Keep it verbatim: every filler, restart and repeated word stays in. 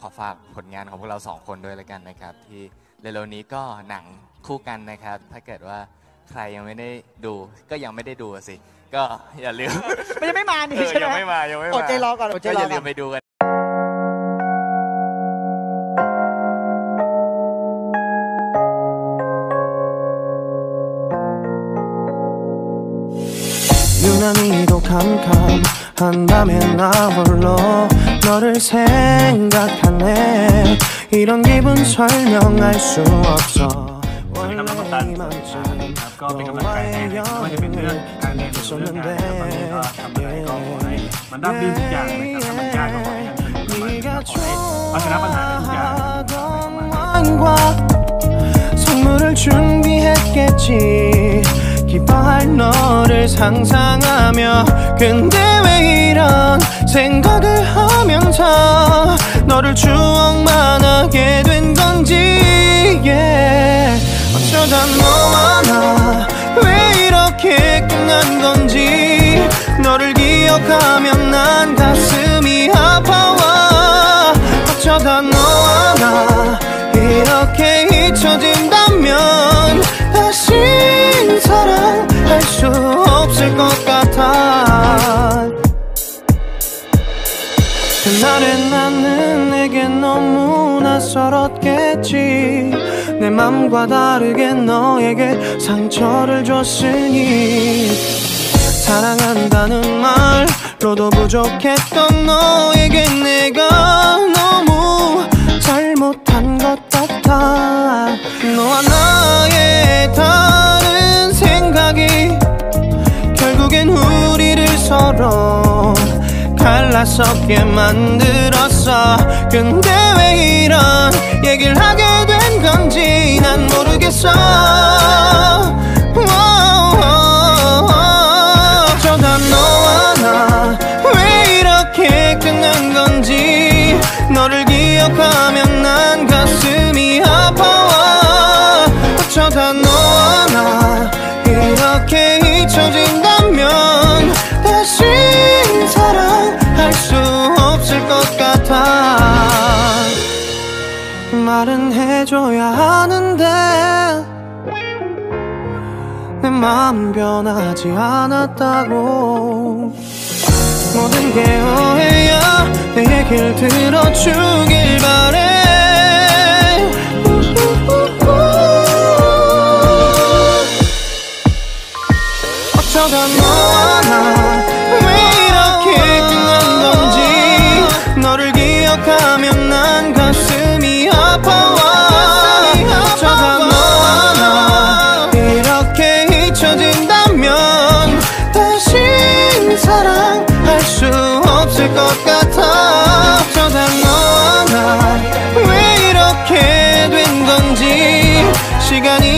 ขอฝากผลงานของพวกเราสองคนด้วยแล้วกันนะครับที่เร็วๆนี้ก็หนังคู่กันนะครับถ้าเกิดว่าใครยังไม่ได้ดูก็ยังไม่ได้ดูสิก็อย่าลืมมันยังไม่มานี่ใช่ไหมยังไม่มายังไม่มาอดใจรอก่อนอดใจรอก่อนอย่าลืมไปดูกัน 유난히도 캄캄한 나 홀로 너를 생각하네 이런 기분 설명할 수 없어 원래 이만큼 너와의 여행을 했었는데 네가 좋아하던 왕과 선물을 준비했겠지 기뻐할 너를 상상하며 근데 왜 이런 생각을 하면서 너를 추억만 하게 된 건지 yeah. 어쩌다 너와 나 왜 이렇게 끝난 건지 너를 기억하면 난 가슴이 아파와 어쩌다 너와 나 이렇게 잊혀진다면 다시 사랑할 수 없을 것 같아 그날의 나는 내게 너무 낯설었겠지 내 맘과 다르게 너에게 상처를 줬으니 사랑한다는 말로도 부족했던 너에게 내가 너무 잘못한 것 같아 너와 나의 다른 생각이 결국엔 우리를 서로 갈라서게 만들었어 근데 왜 이런 얘기를 하게 된 건지 난 모르겠어 어쩌다 너와 나 왜 이렇게 끝난 건지 너를 기억하면 난 가슴이 아파와 어쩌다 너와 나 이렇게 잊혀진다면 다시 사랑할 수 없을 것 같아 말은 해줘야 하는데 내 마음은 변하지 않았다고 모든 게 오해야 내 얘기를 들어주길 바래 어쩌다 너와 나 왜 이렇게 끝난 건지 너를 기억하면 난 가슴이 아파와 어쩌다 너와 나 이렇게 잊혀진다면 다시 사랑할 수 없을 것 같아 어쩌다 너와 나 왜 이렇게 된 건지 시간이